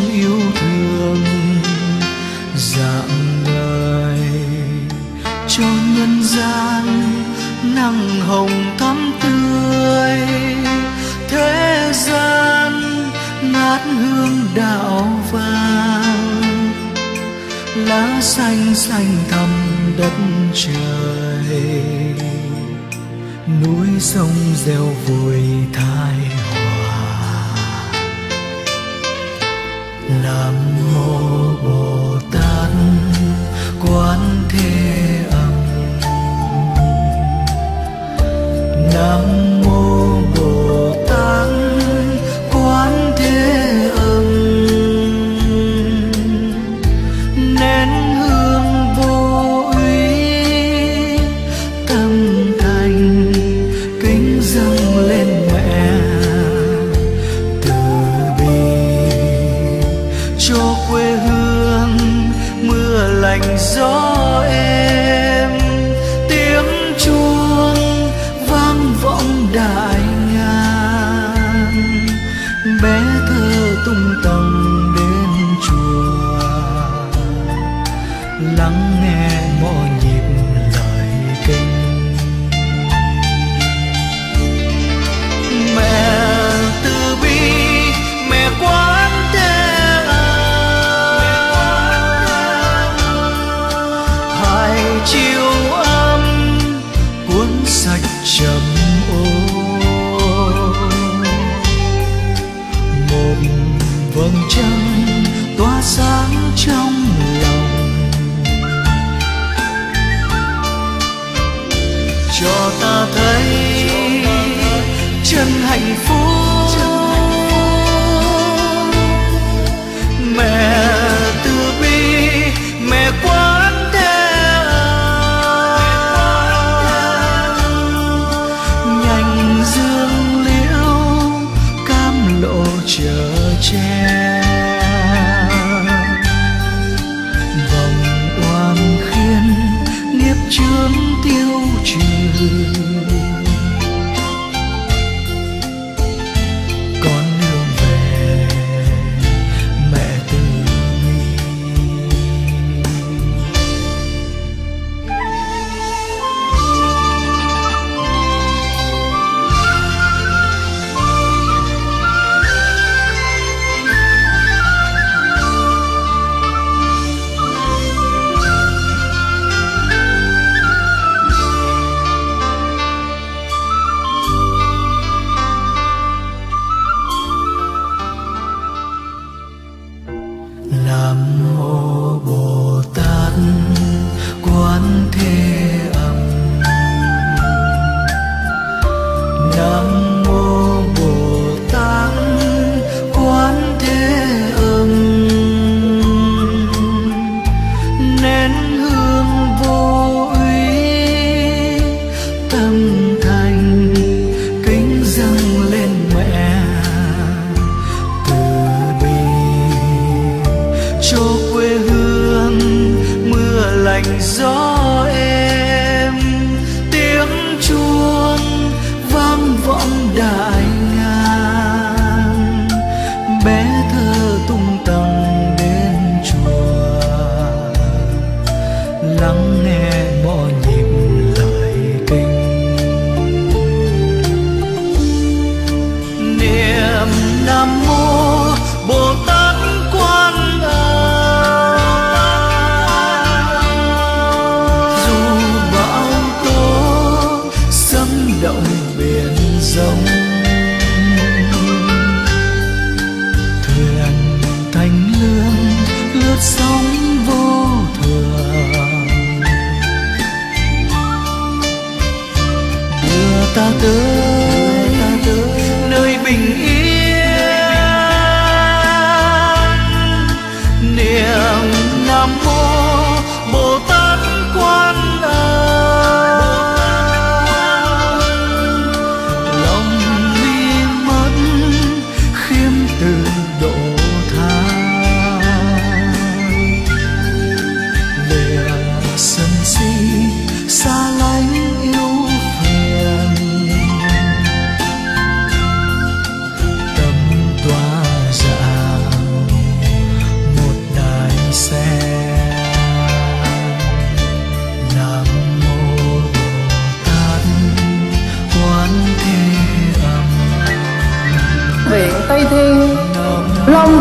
yêu thương dạng người cho nhân gian nắng hồng thắm tươi. Thế gian ngát hương đạo vàng, lá xanh xanh thẳm đất trời, núi sông reo vui thái hòa. Nam mô Bồ Tát Quán Thế Âm. Nam mô Bồ Tát Quán Thế Âm. Nén hương vô úy tâm thành, kính dâng lên mẹ từ bi, cho quê hương mưa lành gió êm. Tiếng chuông vang vọng đại ngàn, bé thơ tung tăng đến chùa, lắng nghe mỗi nhịp lời kinh. Mẹ từ bi, mẹ Quán Thế Âm, hai chiều âm cuốn sạch trầm ô. Một vầng trăng tỏa sáng trong lòng, cho ta thấy chân hạnh phúc. Mẹ từ bi, mẹ Quán Thế Âm, nhành dương liễu cam lộ chở che, vòng oan khiên nghiệp chướng tiêu trừ. Con đường về mẹ từ bi. Nam mô Bồ Tát Quán Thế Âm. Nam mô Bồ Tát Quán Thế Âm. Nén hương vô úy tâm thành, kính dâng lên mẹ từ bi, cho quê hương mưa lành gió êm. Tiếng chuông vang vọng đại ngàn, bé thơ tung tăng đến chùa, lắng nghe mỗi nhịp lời kinh. Niệm Nam mô Bồ Tát Quán Âm, dù bão tố sấm động biển rộng, thuyền thanh lương lướt sóng vô thường, đưa ta tới nơi bình yên. Niệm Nam mô Bồ Tát Quán Âm, lòng mi mất khiêm từ độ tha, lìa sân si xa lánh yêu phiền.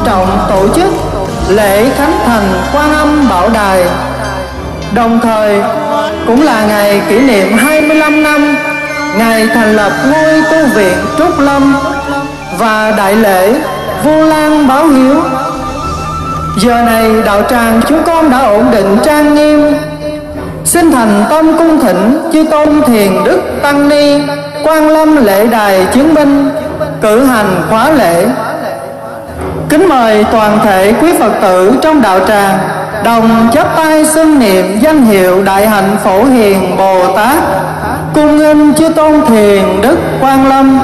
trọng tổ chức lễ khánh thành Quan Âm Bảo Đài, đồng thời cũng là ngày kỷ niệm 25 năm ngày thành lập ngôi tu viện Trúc Lâm và đại lễ Vu Lan báo hiếu. Giờ này đạo tràng chúng con đã ổn định trang nghiêm. Xin thành tâm cung thỉnh chư tôn Thiền Đức Tăng Ni Quan Lâm lễ đài chứng minh cử hành khóa lễ. Kính mời toàn thể quý Phật tử trong đạo tràng đồng chắp tay xưng niệm danh hiệu Đại Hạnh Phổ Hiền Bồ Tát, cung nghênh chư tôn Thiền Đức Quan Lâm.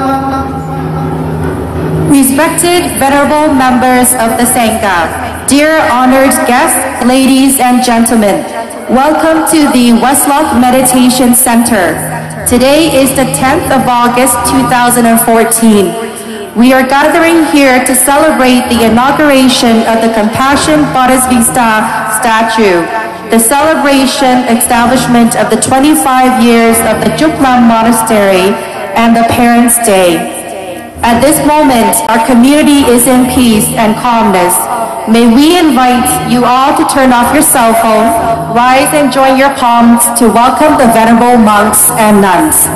Respected venerable members of the Sangha, dear honored guests, ladies and gentlemen, welcome to the Westlock Meditation Center. Today is the 10th of August 2014. We are gathering here to celebrate the inauguration of the Compassion Bodhisattva statue, the celebration establishment of the 25 years of the Juklam Monastery, and the Parents' Day. At this moment, our community is in peace and calmness. May we invite you all to turn off your cell phones, rise and join your palms to welcome the venerable monks and nuns.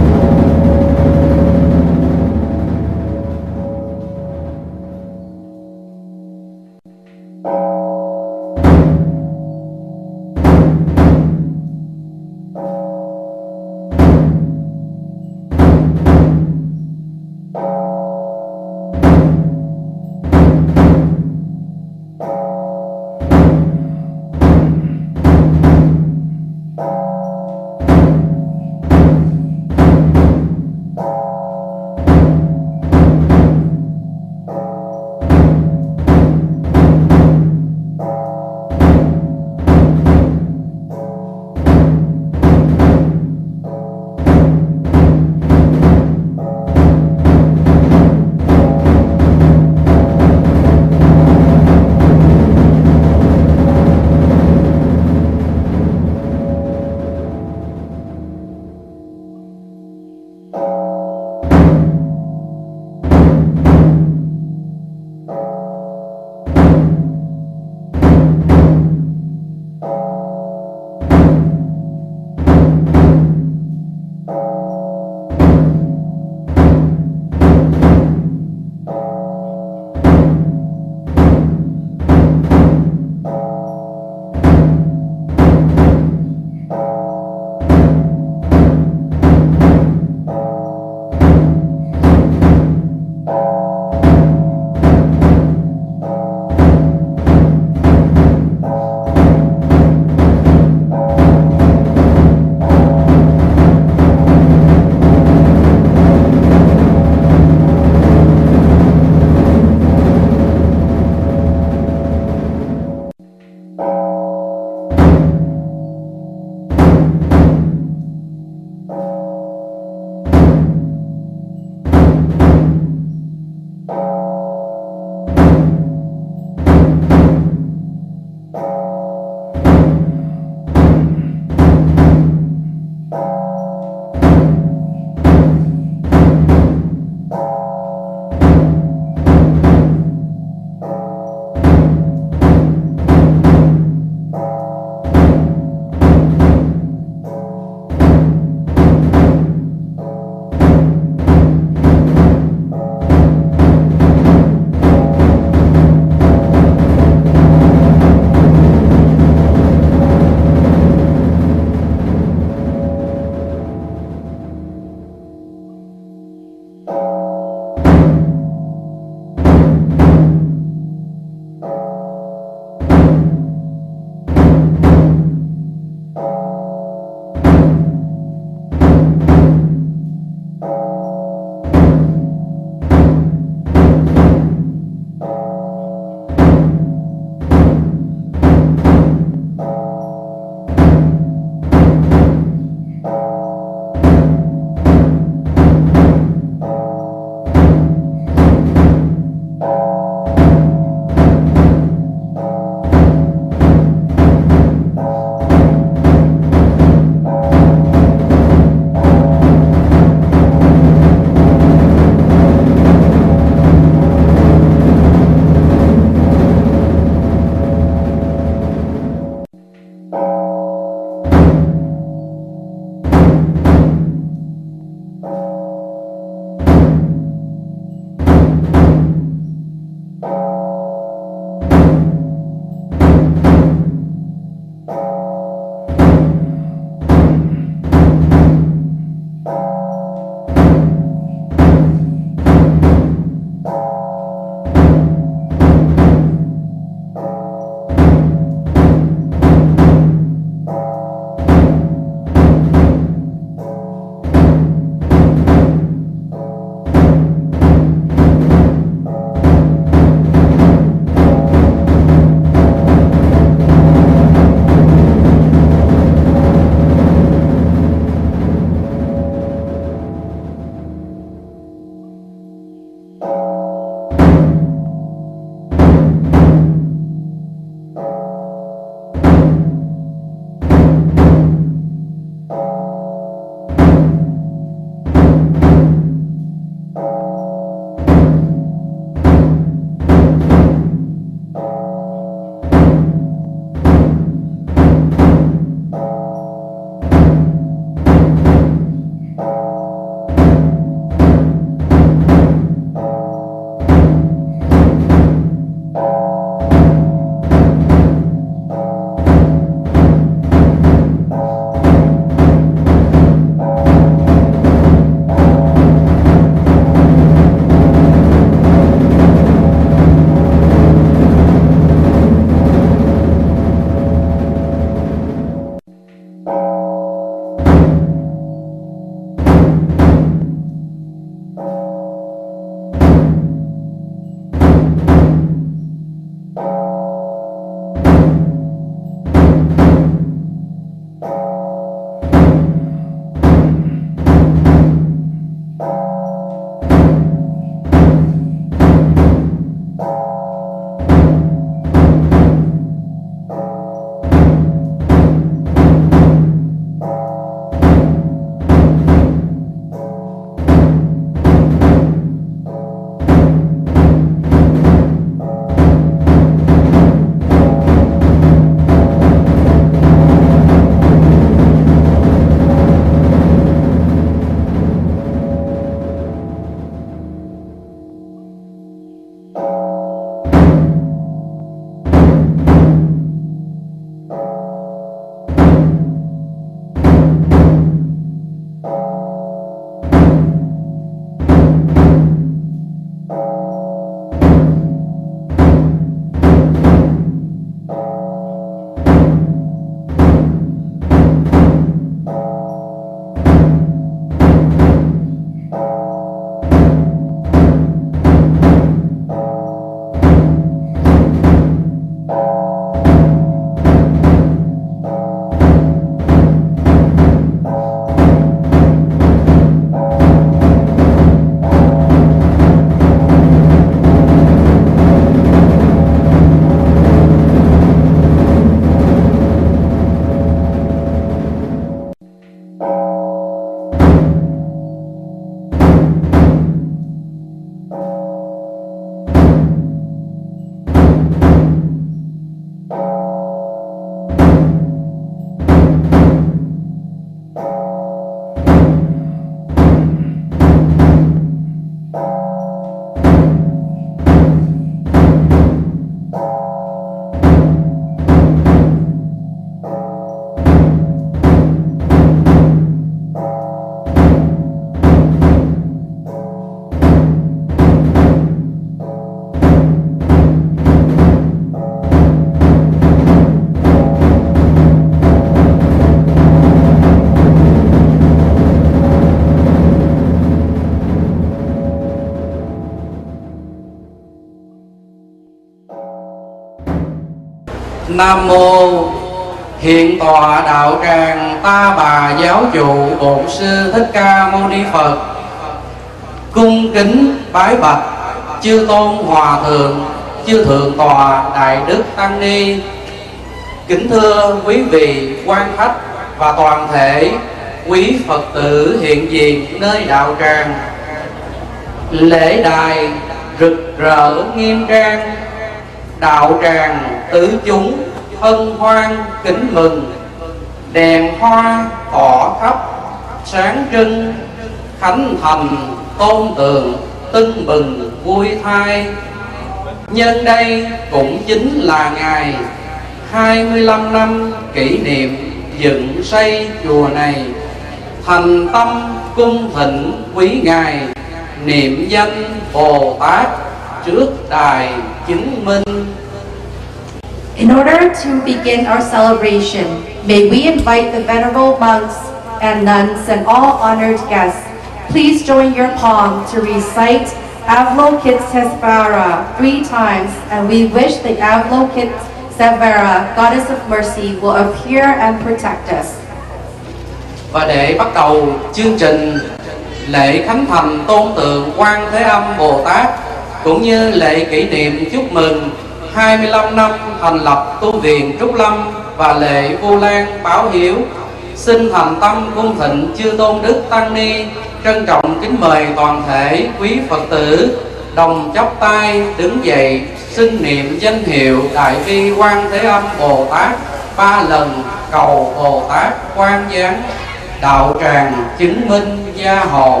Nam mô Hiện tọa đạo tràng Ta Bà Giáo chủ Bổn sư Thích Ca Mâu Ni Phật. Cung kính bái bạch chư tôn hòa thượng, chư thượng tọa đại đức tăng ni. Kính thưa quý vị quan khách và toàn thể quý Phật tử hiện diện nơi đạo tràng. Lễ đài rực rỡ nghiêm trang, đạo tràng tứ chúng hân hoan kính mừng. Đèn hoa tỏ khắp sáng trưng, khánh thành tôn tượng tưng bừng vui thai. Nhân đây cũng chính là ngày 25 năm kỷ niệm dựng xây chùa này. Thành tâm cung thỉnh quý ngài, niệm danh Bồ Tát trước đài chứng minh. In order to begin our celebration, may we invite the venerable monks and nuns and all honored guests. Please join your palm to recite Avalokitesvara 3 times, and we wish the Avalokitesvara, Goddess of Mercy, will appear and protect us. Và để bắt đầu chương trình lễ khánh thành tôn tượng Quan Thế Âm Bồ Tát cũng như lễ kỷ niệm chúc mừng 25 năm thành lập tu viện Trúc Lâm và lễ Vu Lan báo hiếu, xin thành tâm cung thịnh chư tôn đức tăng ni trân trọng kính mời toàn thể quý Phật tử đồng chắp tay đứng dậy, xin niệm danh hiệu Đại bi Quan Thế Âm Bồ Tát 3 lần, cầu Bồ Tát quan giáng đạo tràng chứng minh gia hộ.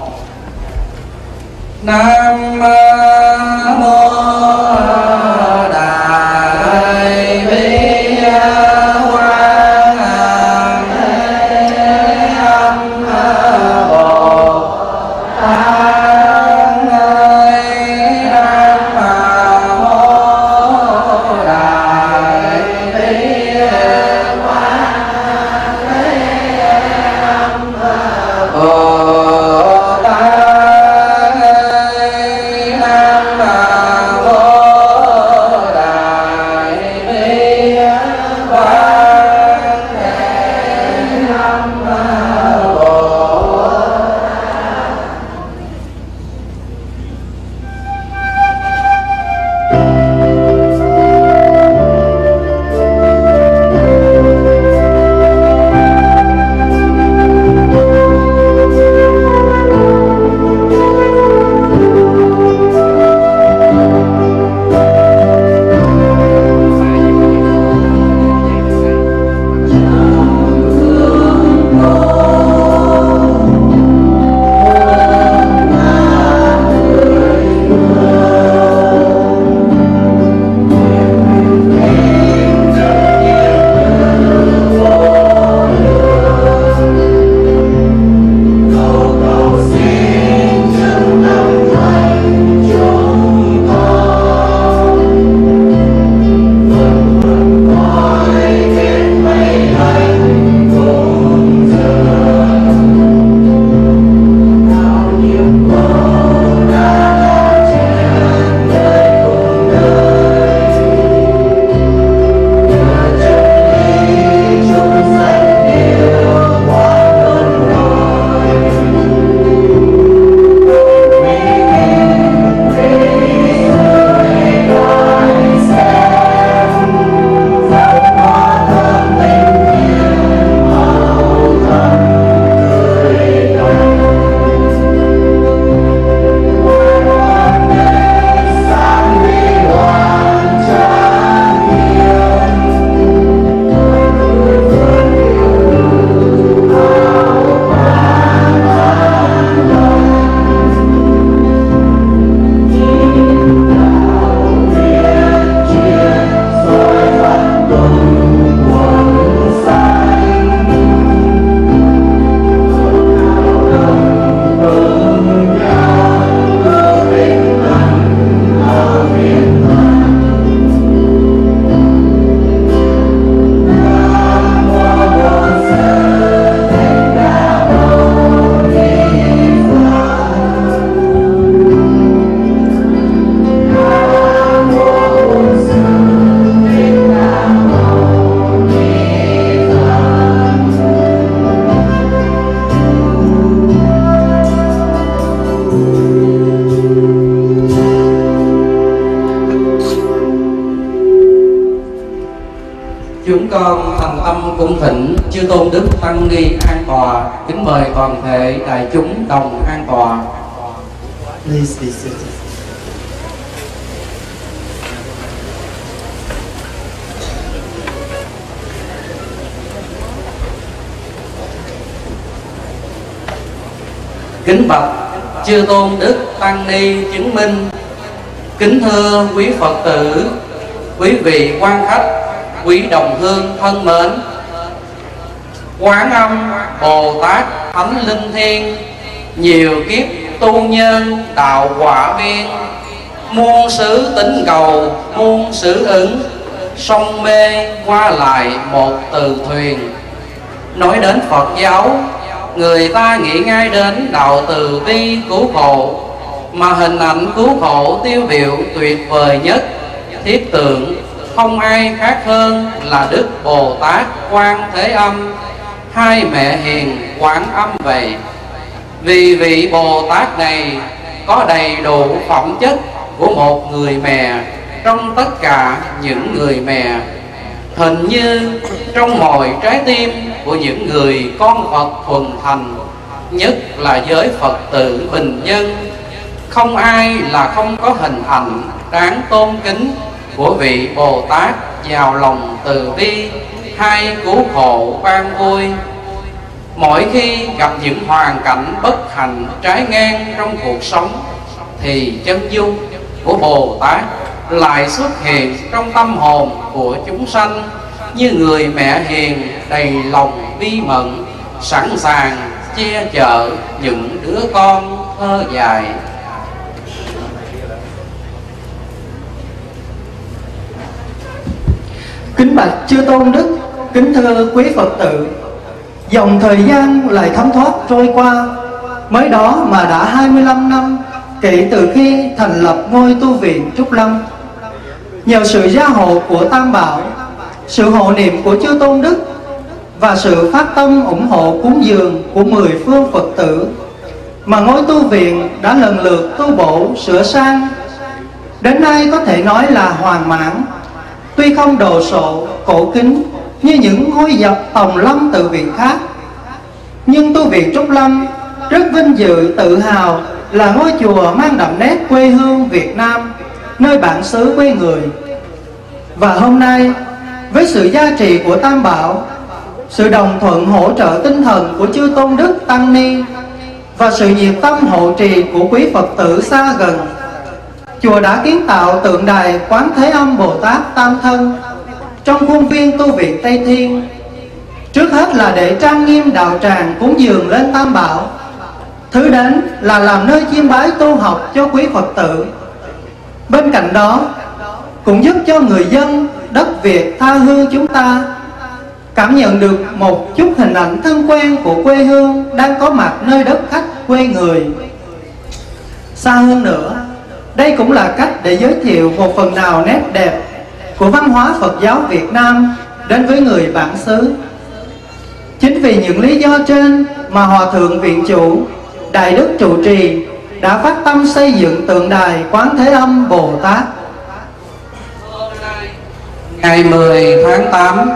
Nam mô Đại bi Quan Thế Âm Bồ Tát. Nam mô Đại bi Quan Thế Âm Bồ Tát. con thành tâm cung thỉnh chư tôn đức tăng ni an tọa. Kính mời toàn thể đại chúng đồng an tọa. Please be seated. Kính bạch chư tôn đức tăng ni chứng minh. Kính thưa quý Phật tử, quý vị quan khách, quý đồng hương thân mến. Quán Âm Bồ Tát Thánh Linh Thiên, nhiều kiếp tu nhân đạo quả viên, muôn xứ tính cầu muôn xứ ứng, sông mê qua lại một từ thuyền. Nói đến Phật giáo, người ta nghĩ ngay đến đạo từ bi cứu khổ, mà hình ảnh cứu khổ tiêu biểu tuyệt vời nhất, thiết tượng không ai khác hơn là Đức Bồ Tát Quan Thế Âm, hai mẹ hiền Quán Âm vậy. Vì vị Bồ Tát này có đầy đủ phẩm chất của một người mẹ trong tất cả những người mẹ, hình như trong mọi trái tim của những người con Phật thuần thành, nhất là giới Phật tử bình dân, không ai là không có hình ảnh đáng tôn kính của vị Bồ Tát giàu lòng từ bi, hay cứu khổ ban vui. Mỗi khi gặp những hoàn cảnh bất hạnh trái ngang trong cuộc sống, thì chân dung của Bồ Tát lại xuất hiện trong tâm hồn của chúng sanh như người mẹ hiền đầy lòng bi mẫn, sẵn sàng che chở những đứa con thơ dại. Kính bạch chư tôn đức, kính thưa quý Phật tử, dòng thời gian lại thấm thoát trôi qua, mới đó mà đã 25 năm kể từ khi thành lập ngôi tu viện Trúc Lâm. Nhờ sự gia hộ của Tam Bảo, sự hộ niệm của chư tôn đức và sự phát tâm ủng hộ cúng dường của 10 phương Phật tử, mà ngôi tu viện đã lần lượt tu bổ sửa sang, đến nay có thể nói là hoàn mãn. Tuy không đồ sộ cổ kính như những ngôi dập tòng lâm tự viện khác, nhưng tu viện Trúc Lâm rất vinh dự tự hào là ngôi chùa mang đậm nét quê hương Việt Nam, nơi bản xứ quê người. Và hôm nay, với sự gia trì của Tam Bảo, sự đồng thuận hỗ trợ tinh thần của chư tôn đức tăng ni và sự nhiệt tâm hộ trì của quý Phật tử xa gần, chùa đã kiến tạo tượng đài Quán Thế Âm Bồ Tát Tam Thân trong khuôn viên tu viện Tây Thiên. Trước hết là để trang nghiêm đạo tràng cúng dường lên Tam Bảo, thứ đến là làm nơi chiêm bái tu học cho quý Phật tử. Bên cạnh đó cũng giúp cho người dân đất Việt tha hương chúng ta cảm nhận được một chút hình ảnh thân quen của quê hương đang có mặt nơi đất khách quê người. Xa hơn nữa, đây cũng là cách để giới thiệu một phần nào nét đẹp của văn hóa Phật giáo Việt Nam đến với người bản xứ. Chính vì những lý do trên mà Hòa Thượng Viện Chủ, Đại Đức Trụ Trì đã phát tâm xây dựng tượng đài Quán Thế Âm Bồ Tát. Ngày 10 tháng 8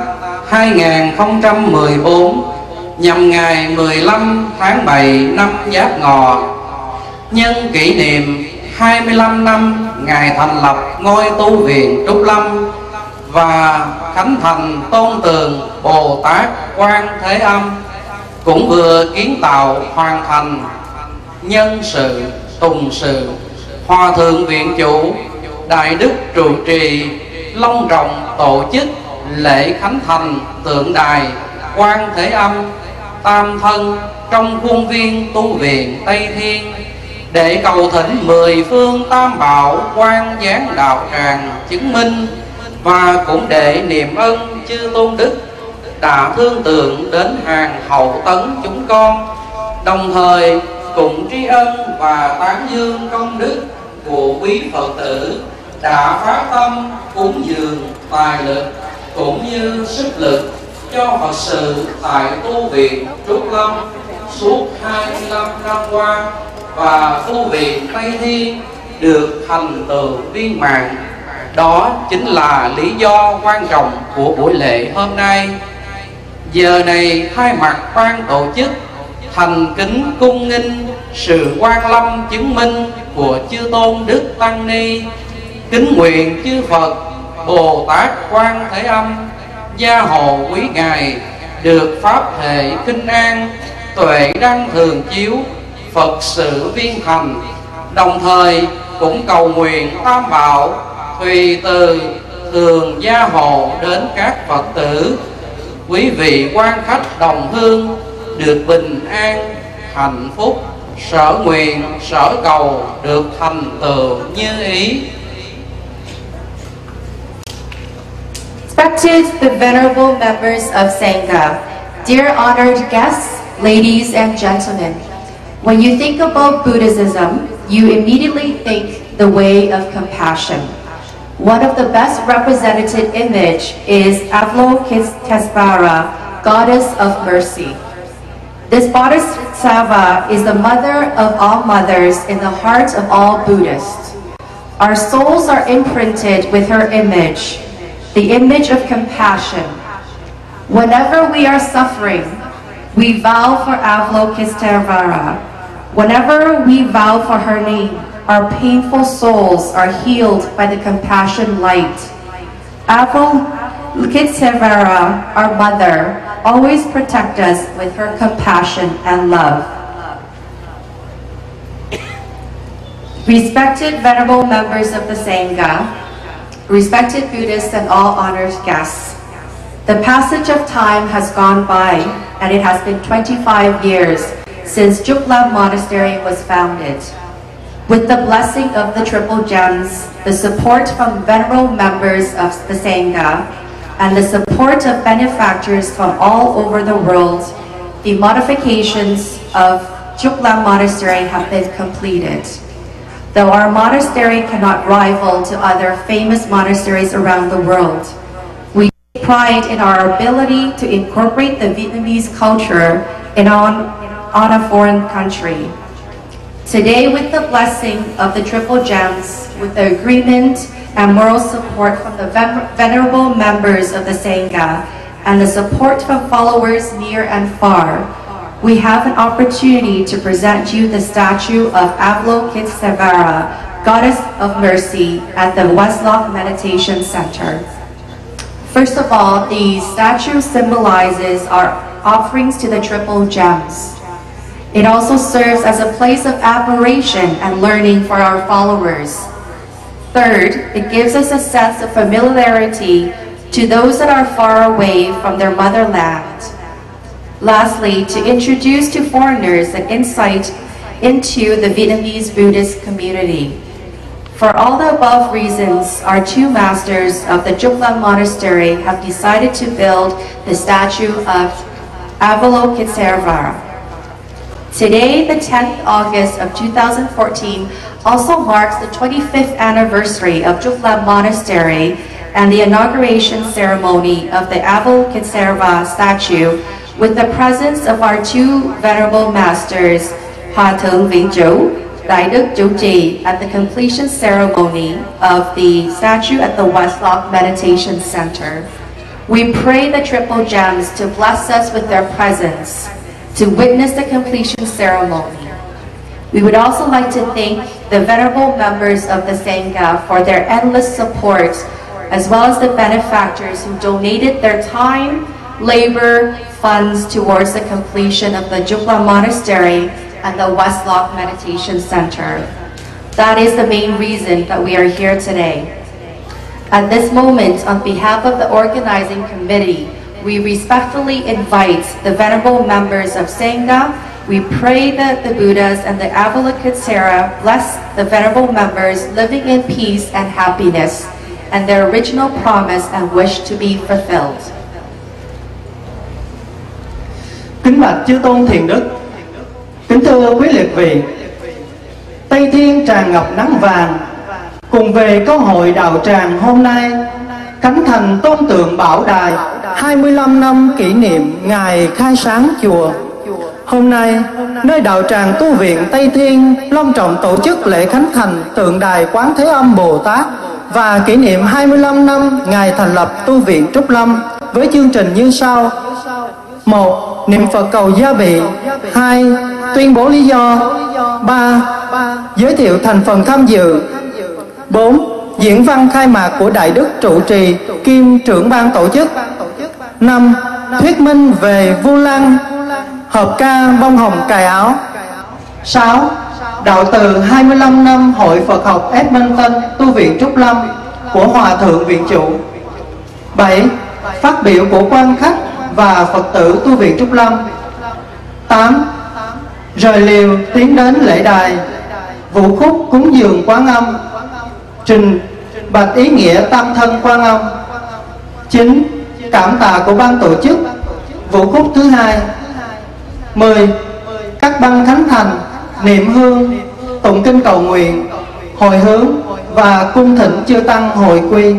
2014, nhằm ngày 15 tháng 7 năm Giáp Ngọ, nhân kỷ niệm 25 năm ngày thành lập ngôi tu viện Trúc Lâm và khánh thành tôn tượng Bồ Tát Quan Thế Âm, cũng vừa kiến tạo hoàn thành. Nhân sự tùng sự, Hòa Thượng Viện Chủ, Đại Đức Trụ Trì long trọng tổ chức lễ khánh thành tượng đài Quan Thế Âm Tam Thân trong khuôn viên tu viện Tây Thiên, để cầu thỉnh 10 phương Tam Bảo quan giáng đạo tràng chứng minh, và cũng để niệm ân chư tôn đức đã thương tượng đến hàng hậu tấn chúng con, đồng thời cùng tri ân và tán dương công đức của quý Phật tử đã phát tâm cúng dường tài lực cũng như sức lực cho Phật sự tại tu viện Trúc Lâm suốt 25 năm qua, và tu viện Tây Thiên được thành tựu viên mãn. Đó chính là lý do quan trọng của buổi lễ hôm nay. Giờ này thay mặt ban tổ chức thành kính cung nghinh sự quan lâm chứng minh của chư tôn đức tăng ni, kính nguyện chư Phật Bồ Tát Quan Thế Âm gia hộ quý ngài được pháp hệ kinh an, tuệ đăng thường chiếu, Phật sự viên thành. Đồng thời cũng cầu nguyện tam bảo tùy từ thường gia hộ đến các Phật tử, quý vị quan khách đồng hương được bình an, hạnh phúc, sở nguyện, sở cầu được thành tựu như ý. Respected the venerable members of Sangha, dear honored guests, ladies and gentlemen, when you think about Buddhism, you immediately think the way of compassion. One of the best represented image is Avalokitesvara, goddess of mercy. This Bodhisattva is the mother of all mothers in the heart of all Buddhists. Our souls are imprinted with her image, the image of compassion. Whenever we are suffering, we vow for Avalokitesvara. Whenever we vow for her name, our painful souls are healed by the compassion light. Avalokitesvara, our mother, always protect us with her compassion and love. Respected venerable members of the Sangha, respected Buddhists and all honored guests, the passage of time has gone by and it has been 25 years since Juklam Monastery was founded. With the blessing of the Triple Gems, the support from venerable members of the Sangha, and the support of benefactors from all over the world, the modifications of Juklam Monastery have been completed. Though our monastery cannot rival to other famous monasteries around the world, we take pride in our ability to incorporate the Vietnamese culture on a foreign country. Today, with the blessing of the Triple Gems, with the agreement and moral support from the venerable members of the Sangha, and the support from followers near and far, we have an opportunity to present you the statue of Avalokitesvara, Goddess of Mercy, at the Westlock Meditation Center. First of all, the statue symbolizes our offerings to the Triple Gems. It also serves as a place of admiration and learning for our followers. Third, it gives us a sense of familiarity to those that are far away from their motherland. Lastly, to introduce to foreigners an insight into the Vietnamese Buddhist community. For all the above reasons, our two masters of the Juklam Monastery have decided to build the statue of Avalokitesvara. Today, the 10th August of 2014, also marks the 25th anniversary of Juklam Monastery and the inauguration ceremony of the Avalokitesvara statue with the presence of our two venerable masters, Hòa Thượng Vĩnh Chú, Đại Đức Chủ Trì, at the completion ceremony of the statue at the Westlock Meditation Center. We pray the Triple Gems to bless us with their presence to witness the completion ceremony. We would also like to thank the venerable members of the Sangha for their endless support, as well as the benefactors who donated their time, labor, funds towards the completion of the Juklam Monastery and the Westlock Meditation Center. That is the main reason that we are here today. At this moment, on behalf of the organizing committee, we respectfully invite the venerable members of Sangha. We pray that the Buddhas and the Avalokitesvara bless the venerable members living in peace and happiness, and their original promise and wish to be fulfilled. Kính bạch chư tôn thiền đức, kính thưa quý liệt vị, Tây Thiên tràn ngập nắng vàng, cùng về có hội đạo tràng hôm nay khánh thành tôn tượng Bảo Đài 25 năm kỷ niệm ngày khai sáng chùa. Hôm nay, nơi đạo tràng tu viện Tây Thiên long trọng tổ chức lễ khánh thành tượng đài Quán Thế Âm Bồ Tát và kỷ niệm 25 năm ngày thành lập tu viện Trúc Lâm với chương trình như sau: 1. Niệm Phật cầu gia bị. 2. Tuyên bố lý do. 3. Giới thiệu thành phần tham dự. 4. Diễn văn khai mạc của Đại Đức trụ trì kiêm trưởng ban tổ chức. 5. Thuyết minh về Vu Lan, hợp ca bông hồng cài áo. 6. Đạo từ 25 năm Hội Phật học Edmonton tu viện Trúc Lâm của Hòa Thượng Viện Chủ. 7. Phát biểu của quan khách và Phật tử tu viện Trúc Lâm. 8. Rời liều tiến đến lễ đài, vũ khúc cúng dường Quán Âm, trình bạch ý nghĩa tam thân Quan Âm. 9. Cảm tạ của ban tổ chức, vũ khúc thứ 2. 10. Các băng khánh thành, niệm hương, tụng kinh cầu nguyện, hồi hướng và cung thỉnh chư tăng hội quy.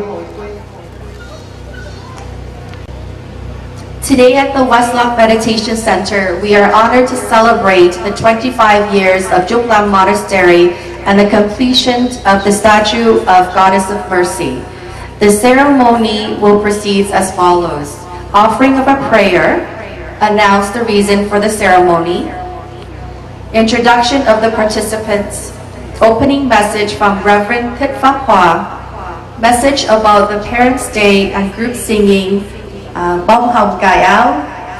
Today at the Westlock Meditation Center, we are honored to celebrate the 25 years of Juk Lam Monastery and the completion of the statue of Goddess of Mercy. The ceremony will proceed as follows. Offering of a prayer, announce the reason for the ceremony, introduction of the participants, opening message from Reverend Thit Phap Hua, message about the Parents' Day and group singing Bông Hồng Cài Áo,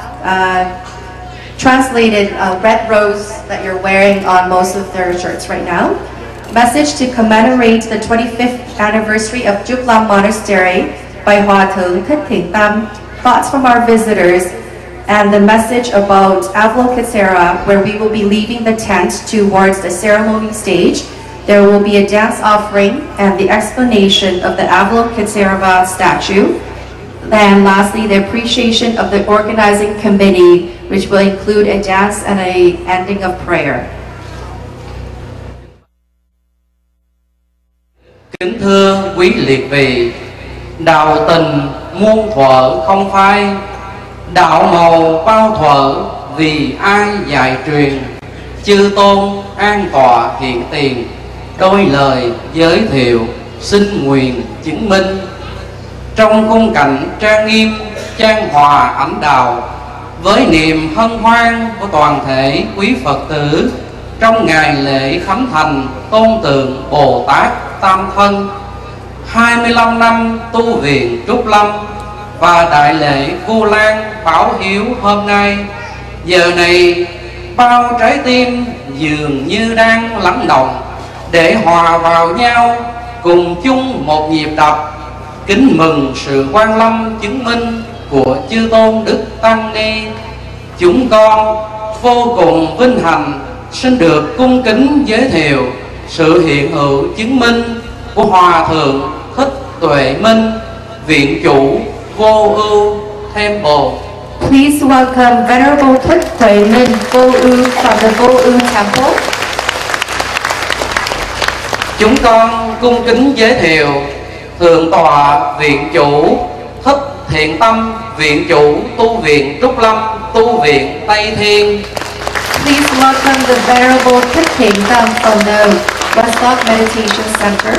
translated red rose that you're wearing on most of their shirts right now. Message to commemorate the 25th anniversary of Juk Lam Monastery by Hòa Thượng Thích Thiện Tâm, thoughts from our visitors, and the message about Avalokitesvara, where we will be leaving the tent towards the ceremony stage. There will be a dance offering and the explanation of the Avalokitesvara statue. And lastly, the appreciation of the organizing committee, which will include a dance and a ending of prayer. Kính thưa quý liệt vị, đạo tình muôn thuở không phai, đạo màu bao thuở vì ai dạy truyền. Chư tôn an tọa hiện tiền, đôi lời giới thiệu xin nguyện chứng minh. Trong khung cảnh trang nghiêm chan hòa ảnh đạo, với niềm hân hoan của toàn thể quý Phật tử trong ngày lễ khánh thành tôn tượng Bồ Tát Tam Thân, 25 năm tu viện Trúc Lâm và đại lễ Vu Lan Bảo Hiếu hôm nay, giờ này bao trái tim dường như đang lắng động để hòa vào nhau, cùng chung một nhịp đập, kính mừng sự quan lâm chứng minh của chư tôn đức tăng ni. Chúng con vô cùng vinh hạnh xin được cung kính giới thiệu sự hiện hữu chứng minh của Hòa Thượng Thích Tuệ Minh, Viện Chủ Vô Ưu Temple. Please welcome Venerable Thích Tuệ Minh Vô Ưu from the Vô Ưu Temple. Chúng con cung kính giới thiệu Thượng tọa Viện Chủ Thích Thiện Tâm, Viện Chủ tu viện Trúc Lâm, tu viện Tây Thiên. Please welcome the Venerable Thích Thiện Tâm from the Westlock Meditation Center.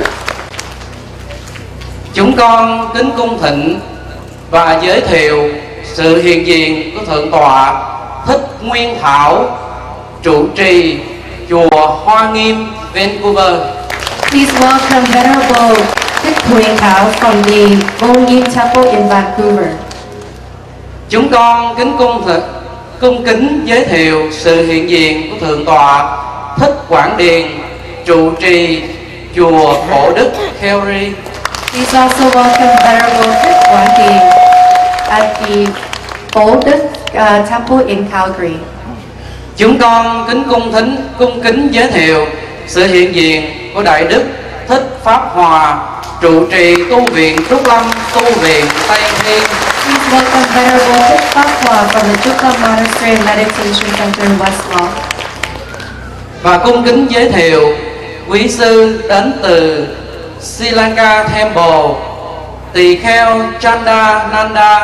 Chúng con kính cung thịnh và giới thiệu sự hiện diện của Thượng tọa Thích Nguyên Thảo, trụ trì chùa Hoa Nghiêm, Vancouver. Please welcome Venerable Thích Nguyên Thảo from the Vô Nghiêm Temple in Vancouver. Chúng con kính cung kính giới thiệu sự hiện diện của Thượng tọa Thích Quảng Điền, trụ trì chùa Phổ Đức, Calgary. Please also welcome Venerable Thích Quảng Điền at the Phổ Đức Temple in Calgary. Chúng con kính cung kính giới thiệu sự hiện diện của Đại Đức Thích Pháp Hòa, trụ trì tu viện Trúc Lâm, tu viện Tây Thiên. Please welcome Venerable Thích Pháp Hòa from the Juk Lam Monastery Meditation Center in Westlock. Và cung kính giới thiệu quý sư đến từ Sri Lanka Temple, Tỳ Kheo Chanda Nanda.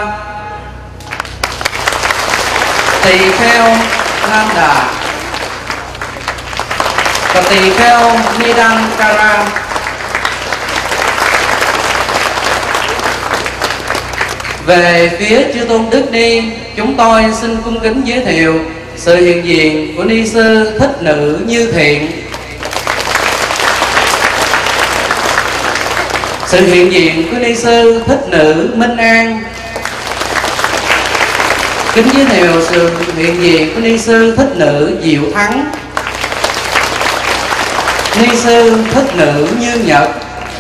Tỳ Kheo Nanda và Tỳ Kheo Nidankara. Về phía chư tôn Đức Ni, chúng tôi xin cung kính giới thiệu sự hiện diện của Ni sư Thích Nữ Như Thiện, sự hiện diện của Ni sư Thích Nữ Minh An, kính giới thiệu sự hiện diện của Ni sư Thích Nữ Diệu Thắng, Ni sư Thích Nữ Như Nhật,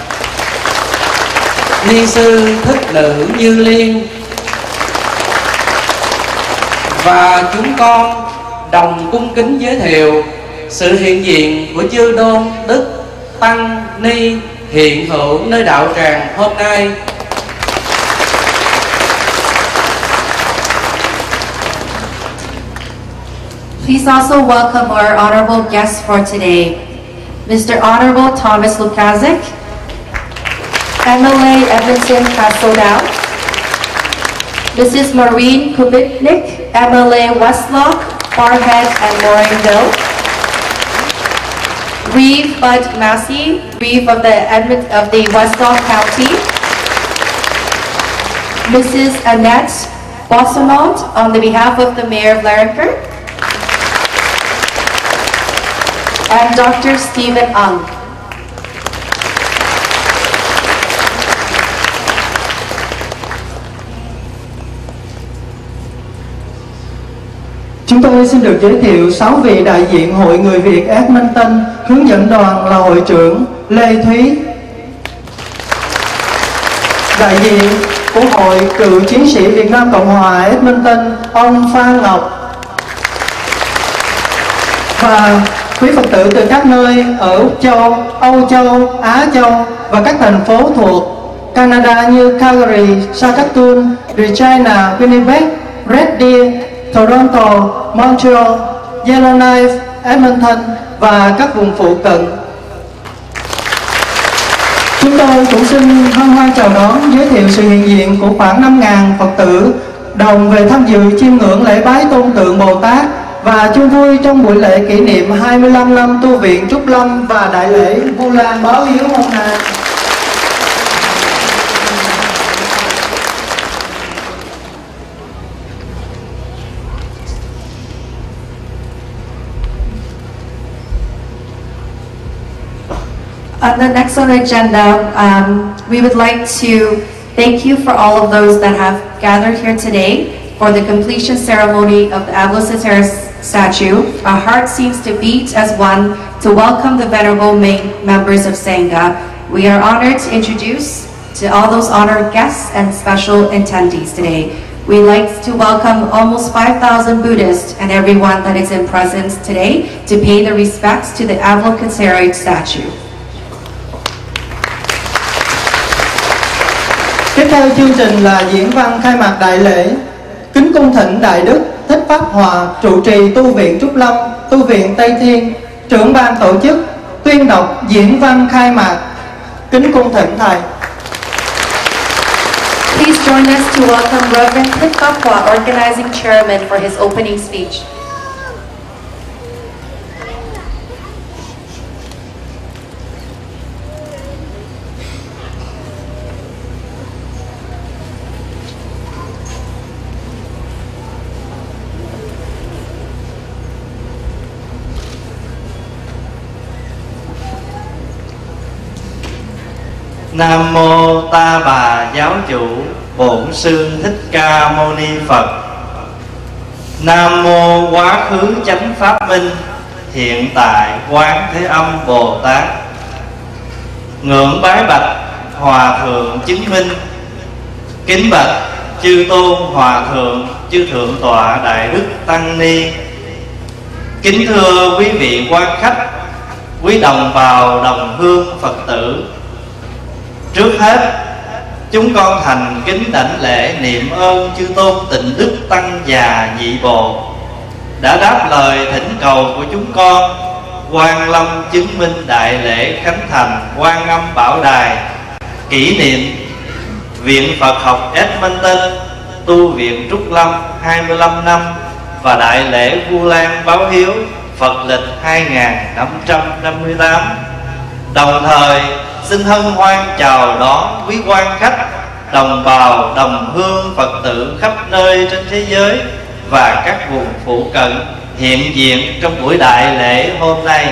Ni sư Thích Nữ Như Liên. Và chúng con đồng cung kính giới thiệu sự hiện diện của chư đôn Đức Tăng Ni hiện hữu nơi đạo tràng hôm nay. Please also welcome our honorable guests for today, Mr. Honorable Thomas Lukaszek, MLA Edmonton Castletown, Mrs. Maureen Kubitnik, MLA Westlock, Barhead and Morinville, Reeve Bud Massey, Reeve of the Westlock County, Mrs. Annette Bossamont on the behalf of the Mayor of Lariker, and Dr. Stephen Ung. Chúng tôi xin được giới thiệu 6 vị đại diện Hội Người Việt Edmonton. Hướng dẫn đoàn là Hội trưởng Lê Thúy. Đại diện của Hội Cựu Chiến sĩ Việt Nam Cộng Hòa Edmonton, ông Phan Ngọc. Và quý Phật tử từ các nơi ở châu, Âu Châu, Á Châu và các thành phố thuộc Canada như Calgary, Saskatoon, Regina, Winnipeg, Red Deer, Toronto, Montreal, Yellowknife, Edmonton và các vùng phụ cận. Chúng tôi cũng xin hân hoan chào đón, giới thiệu sự hiện diện của khoảng 5.000 Phật tử đồng về tham dự chiêm ngưỡng lễ bái tôn tượng Bồ Tát và chung vui trong buổi lễ kỷ niệm 25 năm tu viện Trúc Lâm và đại lễ Vu Lan báo hiếu hôm nay. On the next on the agenda, we would like to thank you for all of those that have gathered here today for the completion ceremony of the Avalokiteshvara statue. Our heart seems to beat as one to welcome the venerable members of Sangha. We are honored to introduce to all those honored guests and special attendees today. We'd like to welcome almost 5,000 Buddhists and everyone that is in presence today to pay their respects to the Avalokiteshvara statue. Tiếp theo chương trình là diễn văn khai mạc đại lễ. Kính cung thỉnh Đại Đức Thích Pháp Hòa, trụ trì tu viện Trúc Lâm, tu viện Tây Thiên, trưởng ban tổ chức tuyên đọc diễn văn khai mạc. Kính cung thỉnh Thầy. Please join us to welcome Reverend Thích Pháp Hòa, organizing chairman, for his opening speech. Nam mô Ta Bà Giáo Chủ Bổn Sư Thích Ca Mâu Ni Phật. Nam mô Quá Khứ Chánh Pháp Minh, hiện tại Quán Thế Âm Bồ Tát. Ngưỡng bái bạch Hòa Thượng Chứng Minh. Kính bạch chư tôn Hòa Thượng, chư Thượng Tọa Đại Đức Tăng Ni. Kính thưa quý vị quan khách, quý đồng bào đồng hương Phật tử. Trước hết, chúng con thành kính đảnh lễ niệm ơn chư tôn Tịnh Đức Tăng Già Nhị Bộ đã đáp lời thỉnh cầu của chúng con Quan Lâm chứng minh đại lễ khánh thành Quan Âm Bảo Đài, kỷ niệm Viện Phật học Edmonton tu viện Trúc Lâm 25 năm và đại lễ Vu Lan báo hiếu Phật lịch 2558. Đồng thời xin hân hoan chào đón quý quan khách đồng bào, đồng hương Phật tử khắp nơi trên thế giới và các vùng phụ cận hiện diện trong buổi đại lễ hôm nay.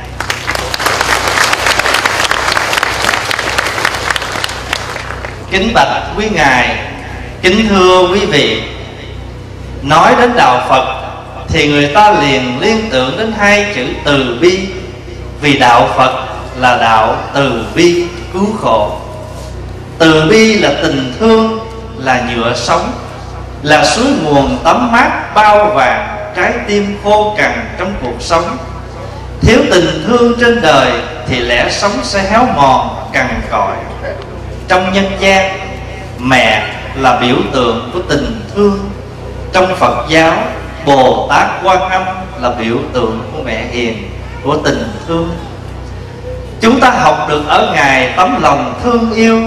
Kính bạch quý ngài, kính thưa quý vị, nói đến đạo Phật thì người ta liền liên tưởng đến hai chữ từ bi, vì đạo Phật là đạo từ bi cứu khổ. Từ bi là tình thương, là nhựa sống, là suối nguồn tắm mát bao vàng trái tim khô cằn trong cuộc sống. Thiếu tình thương trên đời thì lẽ sống sẽ héo mòn cằn cỗi. Trong nhân gian, mẹ là biểu tượng của tình thương. Trong Phật giáo, Bồ Tát Quan Âm là biểu tượng của mẹ hiền, của tình thương. Chúng ta học được ở Ngài tấm lòng thương yêu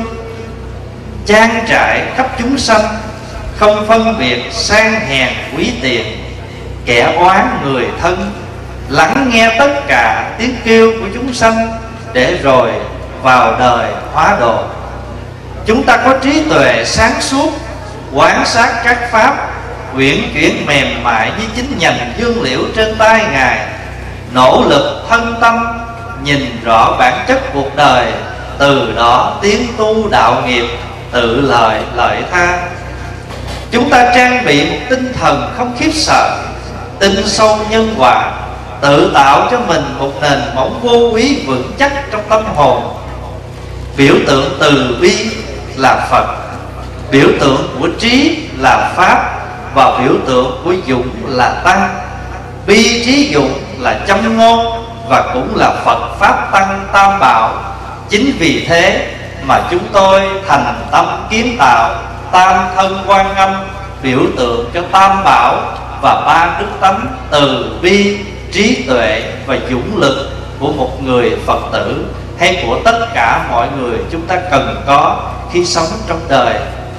chan trải khắp chúng sanh, không phân biệt sang hèn quý tiền, kẻ oán người thân, lắng nghe tất cả tiếng kêu của chúng sanh để rồi vào đời hóa độ. Chúng ta có trí tuệ sáng suốt, quan sát các pháp, uyển chuyển mềm mại như chính nhành dương liễu trên tay Ngài, nỗ lực thân tâm nhìn rõ bản chất cuộc đời, từ đó tiến tu đạo nghiệp, tự lợi lợi tha. Chúng ta trang bị một tinh thần không khiếp sợ, tin sâu nhân quả, tự tạo cho mình một nền móng vô úy vững chắc trong tâm hồn. Biểu tượng từ bi là Phật, biểu tượng của trí là Pháp, và biểu tượng của dũng là Tăng. Bi trí dũng là châm ngôn và cũng là Phật Pháp Tăng Tam Bảo. Chính vì thế mà chúng tôi thành tâm kiến tạo Tam Thân Quan Âm, biểu tượng cho Tam Bảo và ba đức tánh từ bi, trí tuệ và dũng lực của một người Phật tử, hay của tất cả mọi người chúng ta cần có khi sống trong đời.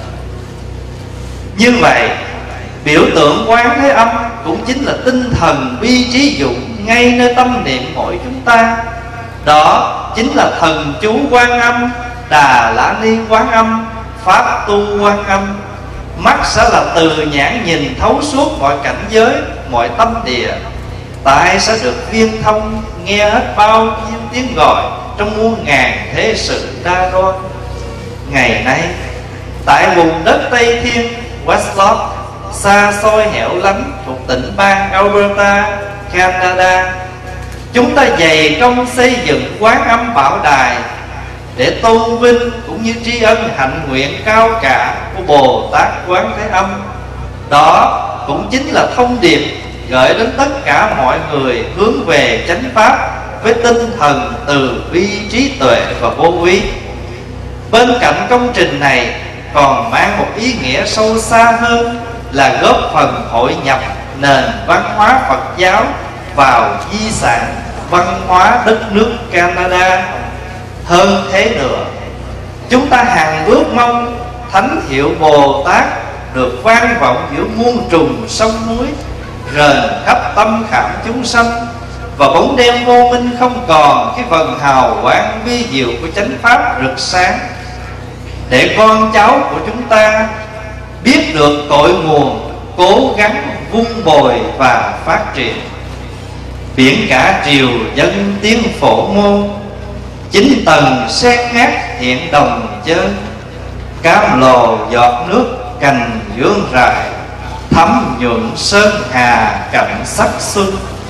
Như vậy, biểu tượng Quán Thế Âm cũng chính là tinh thần bi trí dũng ngay nơi tâm niệm mỗi chúng ta. Đó chính là thần chú Quan Âm, Đà La Ni Quán Âm, Pháp tu Quan Âm. Mắt sẽ là từ nhãn nhìn thấu suốt mọi cảnh giới, mọi tâm địa. Tai sẽ được viên thông, nghe hết bao nhiêu tiếng gọi trong muôn ngàn thế sự đa đoan. Ngày nay, tại vùng đất Tây Thiên, Westlock, xa xôi hẻo lánh thuộc tỉnh bang Alberta, Canada, chúng ta dày công xây dựng Quán Âm Bảo Đài để tôn vinh cũng như tri ân hạnh nguyện cao cả của Bồ Tát Quán Thế Âm. Đó cũng chính là thông điệp gửi đến tất cả mọi người hướng về chánh pháp với tinh thần từ bi, trí tuệ và vô úy. Bên cạnh công trình này còn mang một ý nghĩa sâu xa hơn là góp phần hội nhập nền văn hóa Phật giáo vào di sản văn hóa đất nước Canada. Hơn thế nữa, chúng ta hằng ước mong thánh hiệu Bồ Tát được vang vọng giữa muôn trùng sông núi, rền khắp tâm khảm chúng sanh, và bóng đêm vô minh không còn khi vầng hào quang vi diệu của chánh pháp rực sáng, để con cháu của chúng ta biết được cội nguồn, cố gắng vun bồi và phát triển. Biển cả triều dân tiếng phổ môn, chín tầng sen ngát hiện đồng chân, cam lồ giọt nước cành dương rải, thấm nhuận sơn hà cảnh sắc xuân.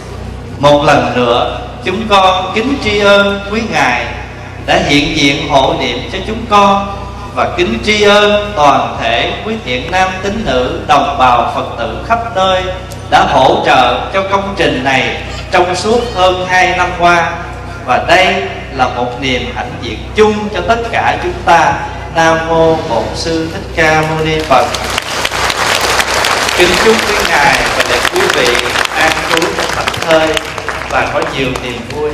Một lần nữa, chúng con kính tri ân quý Ngài đã hiện diện hộ niệm cho chúng con, và kính tri ân toàn thể quý thiện nam tín nữ, đồng bào Phật tử khắp nơi đã hỗ trợ cho công trình này trong suốt hơn 2 năm qua. Và đây là một niềm hãnh diện chung cho tất cả chúng ta. Nam mô Bổn Sư Thích Ca Mâu Ni Phật. Kính chúc quý Ngài và để quý vị an trú trong thảnh thơi và có nhiều niềm vui.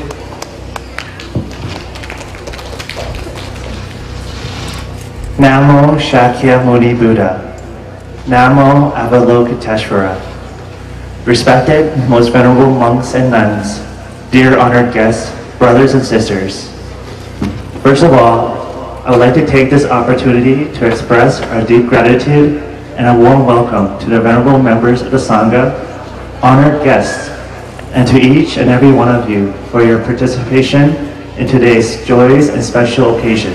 Namo Shakyamuni Buddha. Namo Avalokiteshvara. Respected Most Venerable monks and nuns, dear honored guests, brothers and sisters. First of all, I would like to take this opportunity to express our deep gratitude and a warm welcome to the venerable members of the Sangha, honored guests, and to each and every one of you for your participation in today's joyous and special occasion.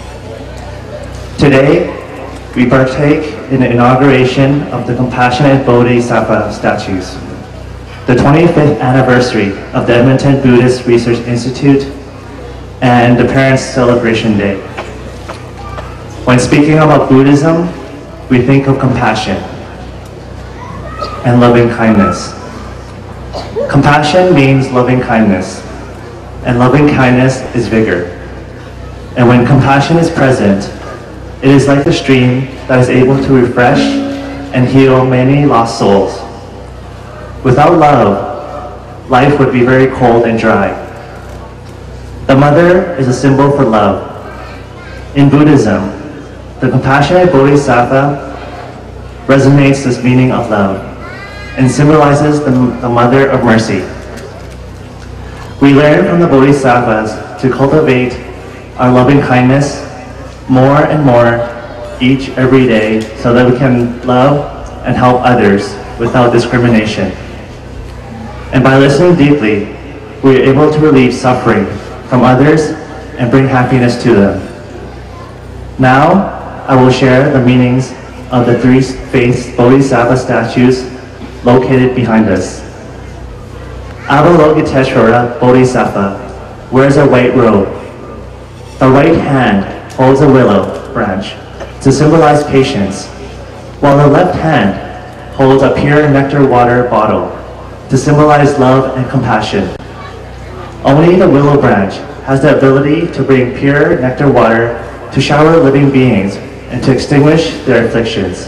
Today, we partake in the inauguration of the Compassionate Bodhisattva statues, the 25th anniversary of the Edmonton Buddhist Research Institute, and the Parents' Celebration Day. When speaking about Buddhism, we think of compassion and loving kindness. Compassion means loving kindness, and loving kindness is vigor. And when compassion is present, it is like a stream that is able to refresh and heal many lost souls. Without love, life would be very cold and dry. The mother is a symbol for love. In Buddhism, the Compassionate Bodhisattva resonates this meaning of love and symbolizes the mother of mercy. We learn from the Bodhisattvas to cultivate our loving kindness more and more every day so that we can love and help others without discrimination. And by listening deeply, we are able to relieve suffering from others and bring happiness to them. Now, I will share the meanings of the three-faced Bodhisattva statues located behind us. Avalokiteshvara Bodhisattva wears a white robe. The right hand holds a willow branch to symbolize patience, while the left hand holds a pure nectar water bottle to symbolize love and compassion. Only the willow branch has the ability to bring pure nectar water to shower living beings and to extinguish their afflictions.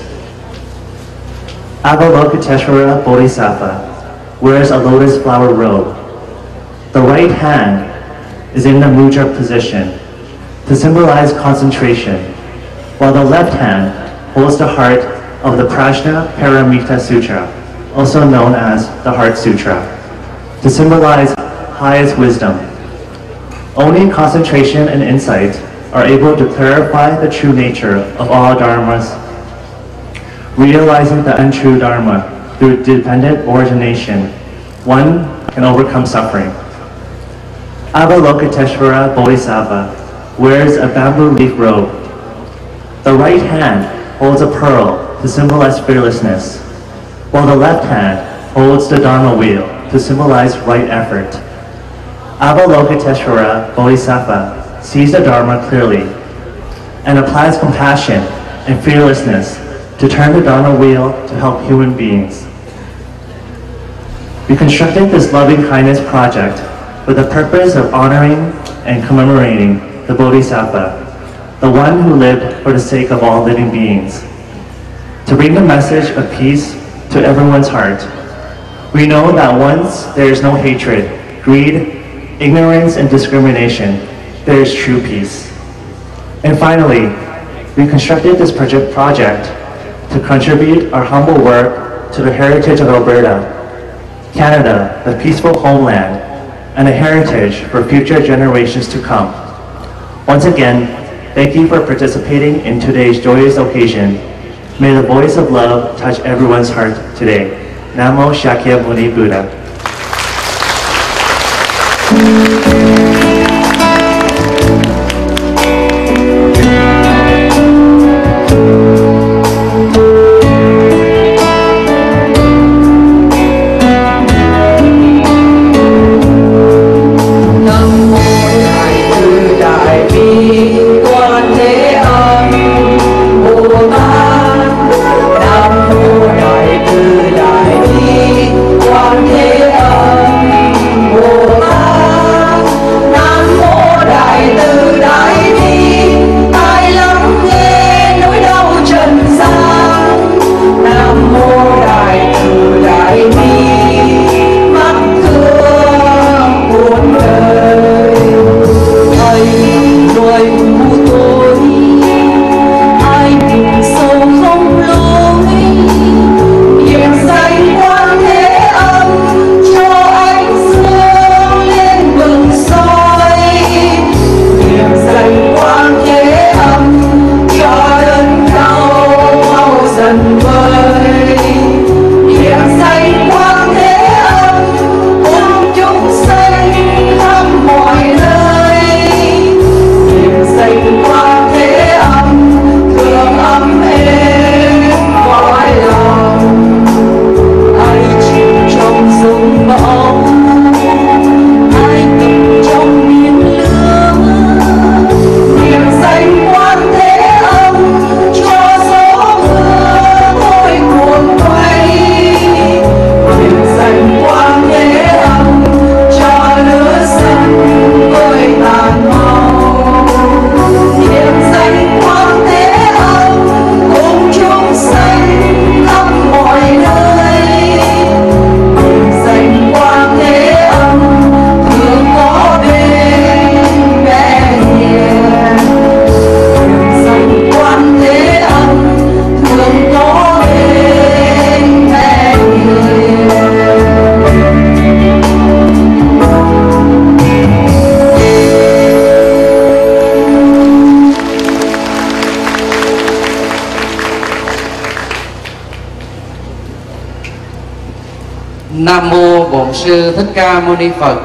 Avalokiteshvara Bodhisattva wears a lotus flower robe. The right hand is in the mudra position to symbolize concentration, while the left hand holds the heart of the Prajna Paramita Sutra, also known as the Heart Sutra, to symbolize highest wisdom. Only concentration and insight are able to clarify the true nature of all dharmas, realizing the untrue dharma through dependent origination. One can overcome suffering. Avalokiteshvara Bodhisattva wears a bamboo leaf robe. The right hand holds a pearl to symbolize fearlessness, while the left hand holds the Dharma wheel to symbolize right effort. Avalokiteshvara Bodhisattva sees the Dharma clearly and applies compassion and fearlessness to turn the Dharma wheel to help human beings. We constructed this loving kindness project with the purpose of honoring and commemorating the Bodhisattva, the one who lived for the sake of all living beings, to bring the message of peace to everyone's heart. We know that once there is no hatred, greed, ignorance, and discrimination, there is true peace. And finally, we constructed this project to contribute our humble work to the heritage of Alberta, Canada, the peaceful homeland, and a heritage for future generations to come. Once again, thank you for participating in today's joyous occasion. May the voice of love touch everyone's heart today. Namo Shakyamuni Buddha. Quan Thế Âm Bồ Tát Nam mô Bổn Sư Thích Ca Mâu Ni Phật.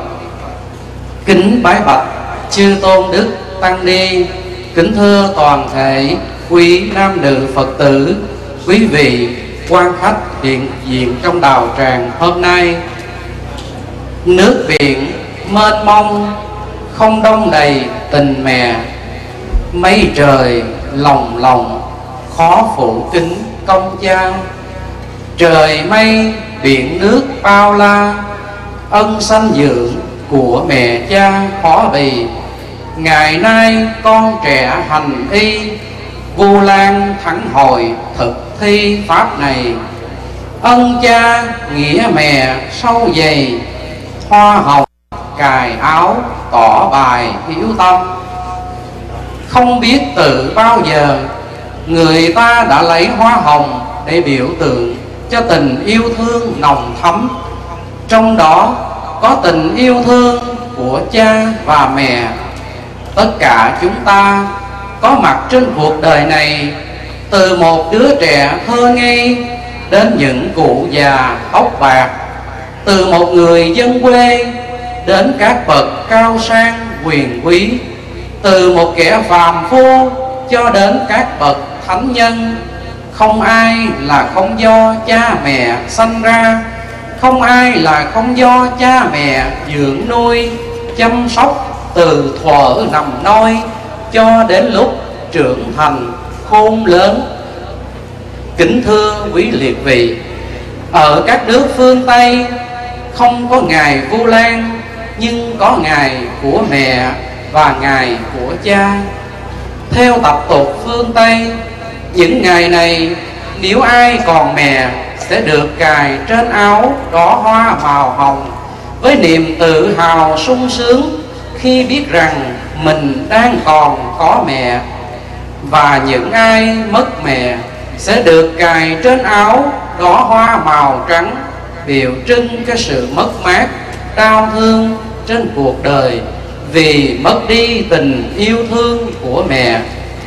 Kính bái bạch chư tôn đức tăng ni, kính thưa toàn thể quý nam nữ Phật tử, quý vị quan khách hiện diện trong đạo tràng hôm nay. Nước biển mênh mông không đông đầy tình mẹ, mây trời lồng lộng khó phủ kính công cha. Trời mây biển nước bao la, ân sanh dưỡng của mẹ cha khó bì. Ngày nay con trẻ hành y, Vu Lan thắng hồi thực thi pháp này. Ân cha nghĩa mẹ sâu dày, hoa hồng cài áo tỏ bài hiếu tâm. Không biết từ bao giờ người ta đã lấy hoa hồng để biểu tượng cho tình yêu thương nồng thắm. Trong đó có tình yêu thương của cha và mẹ. Tất cả chúng ta có mặt trên cuộc đời này, từ một đứa trẻ thơ ngây đến những cụ già tóc bạc, từ một người dân quê đến các bậc cao sang quyền quý, từ một kẻ phàm phu cho đến các bậc thánh nhân. Không ai là không do cha mẹ sanh ra, không ai là không do cha mẹ dưỡng nuôi chăm sóc từ thuở nằm nôi cho đến lúc trưởng thành khôn lớn. Kính thưa quý liệt vị, ở các nước phương Tây không có ngày Vu Lan, nhưng có ngày của mẹ và ngày của cha. Theo tập tục phương Tây, những ngày này nếu ai còn mẹ sẽ được cài trên áo đóa hoa màu hồng, với niềm tự hào sung sướng khi biết rằng mình đang còn có mẹ. Và những ai mất mẹ sẽ được cài trên áo đóa hoa màu trắng, biểu trưng cái sự mất mát đau thương trên cuộc đời vì mất đi tình yêu thương của mẹ.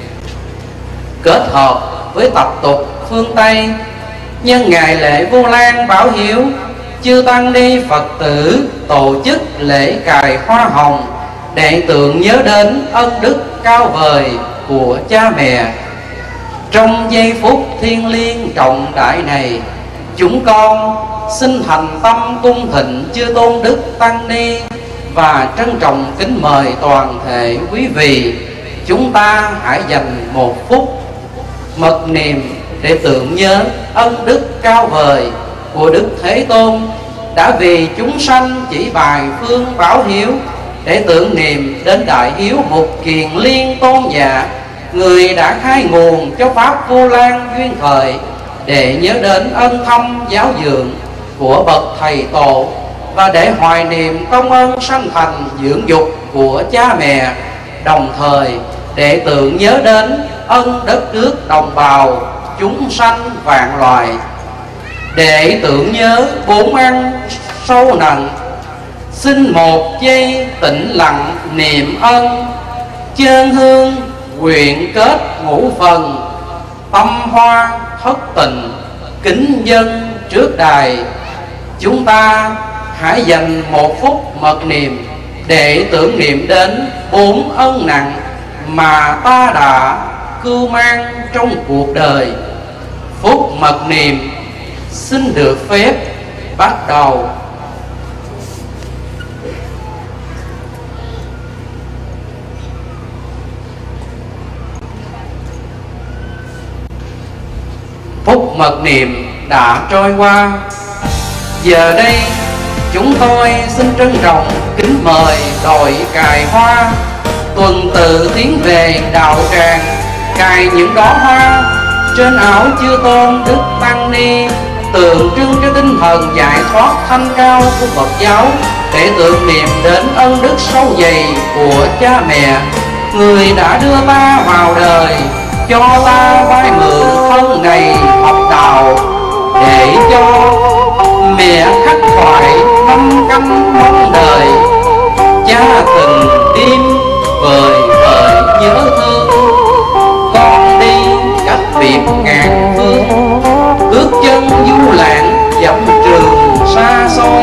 Kết hợp với tập tục phương Tây, nhân ngày lễ Vu Lan Bảo Hiếu, chư tăng ni Phật tử tổ chức lễ cài hoa hồng để tưởng nhớ đến ân đức cao vời của cha mẹ. Trong giây phút thiêng liêng trọng đại này, chúng con xin thành tâm cung thịnh chư tôn đức tăng ni và trân trọng kính mời toàn thể quý vị, chúng ta hãy dành một phút mật niệm để tưởng nhớ ân đức cao vời của Đức Thế Tôn đã vì chúng sanh chỉ bài phương báo hiếu, để tưởng niệm đến Đại Hiếu Mục Kiền Liên Tôn Giả, người đã khai nguồn cho pháp Vu Lan duyên thời, để nhớ đến ân thâm giáo dưỡng của bậc thầy tổ, và để hoài niệm công ơn sanh thành dưỡng dục của cha mẹ, đồng thời để tưởng nhớ đến ân đất nước đồng bào chúng sanh vạn loài. Để tưởng nhớ bốn ăn sâu nặng, xin một giây tĩnh lặng niệm ân. Chơn hương nguyện kết ngũ phần, tâm hoa thất tình kính dân trước đài. Chúng ta hãy dành một phút mật niệm để tưởng niệm đến bốn ân nặng mà ta đã cưu mang trong cuộc đời. Phút mật niệm xin được phép bắt đầu. Phút mật niệm đã trôi qua. Giờ đây chúng tôi xin trân trọng kính mời đội cài hoa tuần tự tiến về đạo tràng, cài những đóa hoa trên áo chư tôn đức tăng ni, tượng trưng cho tinh thần giải thoát thanh cao của Phật giáo, để tưởng niệm đến ân đức sâu dày của cha mẹ, người đã đưa ta vào đời, cho ta vay mượn thân này học đạo, để cho mẹ khắc khoải thâm canh mong đời. Cha từng đêm vời vợi nhớ thương, con đi cách biệt ngàn phương, bước chân du lãng dặm trường xa xôi.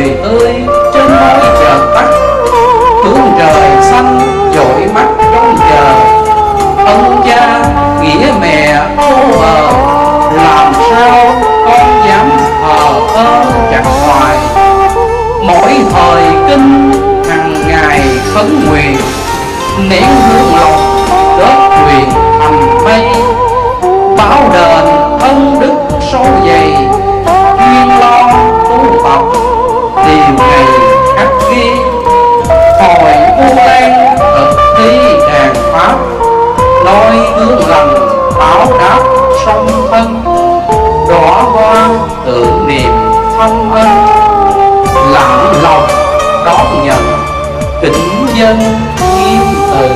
cười tươi trên môi chợt tắt, hướng trời xanh dội mắt trông chờ. Ân cha nghĩa mẹ vô bờ, làm sao con dám thờ ơ chẳng hoài. Mỗi thời kinh hàng ngày khấn nguyện, nén hương lòng đớt quyền thành mây. Báo đền ân đức sâu dày, chuyên lo tu tập điều ngày khắc ghi. Hồi Vu Lan thực thi đàn pháp, noi gương lành báo đáp song thân. Đóa hoa tưởng niệm thâm ân, lặng lòng đón nhận kính dân nghiêm từ.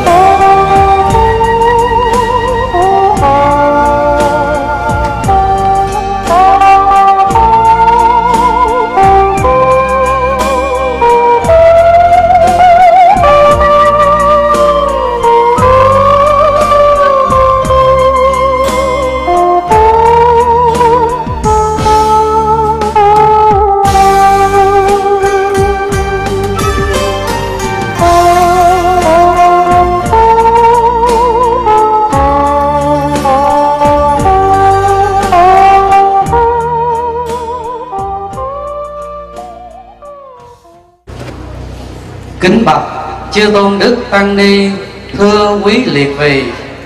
Kính bạch chư tôn đức tăng ni, thưa quý liệt vị,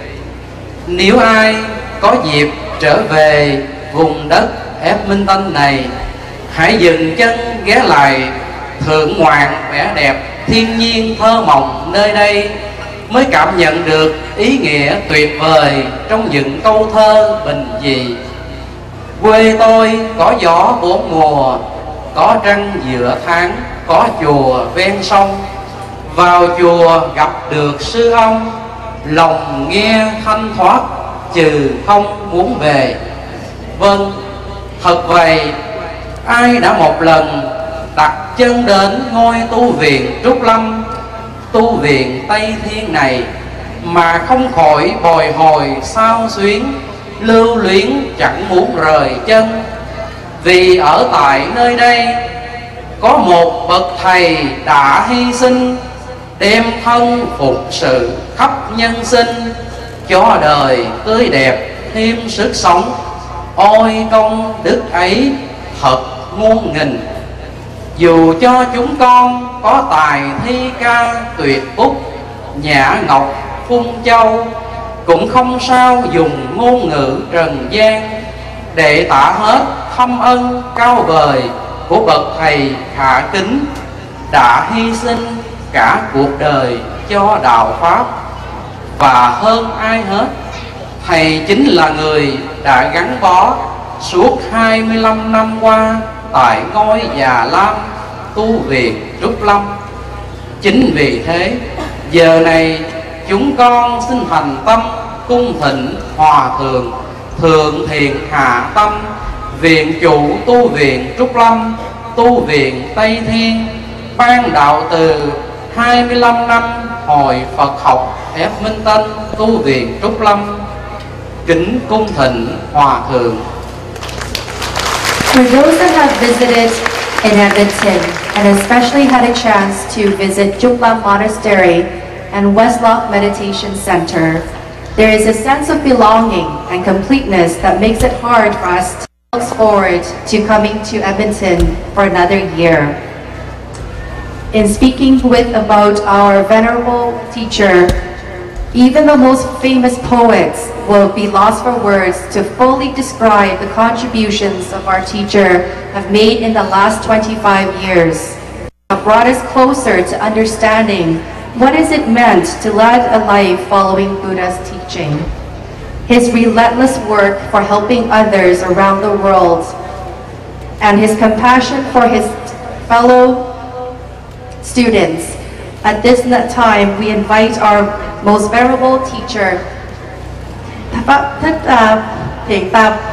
nếu ai có dịp trở về vùng đất Edmonton này, hãy dừng chân ghé lại thưởng ngoạn vẻ đẹp thiên nhiên thơ mộng nơi đây, mới cảm nhận được ý nghĩa tuyệt vời trong những câu thơ bình dị. Quê tôi có gió bốn mùa, có trăng giữa tháng, có chùa ven sông. Vào chùa gặp được sư ông, lòng nghe thanh thoát, trừ không muốn về. Vâng, thật vậy, ai đã một lần đặt chân đến ngôi tu viện Trúc Lâm, tu viện Tây Thiên này, mà không khỏi bồi hồi xao xuyến, lưu luyến chẳng muốn rời chân. Vì ở tại nơi đây có một bậc thầy đã hy sinh, đem thân phục sự khắp nhân sinh, cho đời tươi đẹp thêm sức sống. Ôi công đức ấy thật muôn nghìn. Dù cho chúng con có tài thi ca tuyệt bút, nhã ngọc phun châu, cũng không sao dùng ngôn ngữ trần gian để tả hết thâm ân cao vời của bậc thầy hạ kính, đã hy sinh cả cuộc đời cho đạo pháp. Và hơn ai hết, thầy chính là người đã gắn bó suốt 25 năm qua tại ngôi Già Lam tu viện Trúc Lâm. Chính vì thế, giờ này chúng con xin thành tâm cung thỉnh Hòa Thượng Thượng Thiện Hạ Tâm, viện chủ tu viện Trúc Lâm, tu viện Tây Thiên, ban đạo từ 25 năm Hội Phật học Edmonton, tu viện Trúc Lâm. Kính cung thỉnh Hòa Thượng. For those that have visited in Edmonton and especially had a chance to visit Trúc Lâm Monastery and Westlock Meditation Center, there is a sense of belonging and completeness that makes it hard for us to look forward to coming to Edmonton for another year. In speaking about our venerable teacher, even the most famous poets will be lost for words to fully describe the contributions of our teacher have made in the last 25 years. Have brought us closer to understanding what is it meant to lead a life following Buddha's teaching. His relentless work for helping others around the world and his compassion for his fellow students. At this time, we invite our most venerable teacher, Thích Thiện Tam,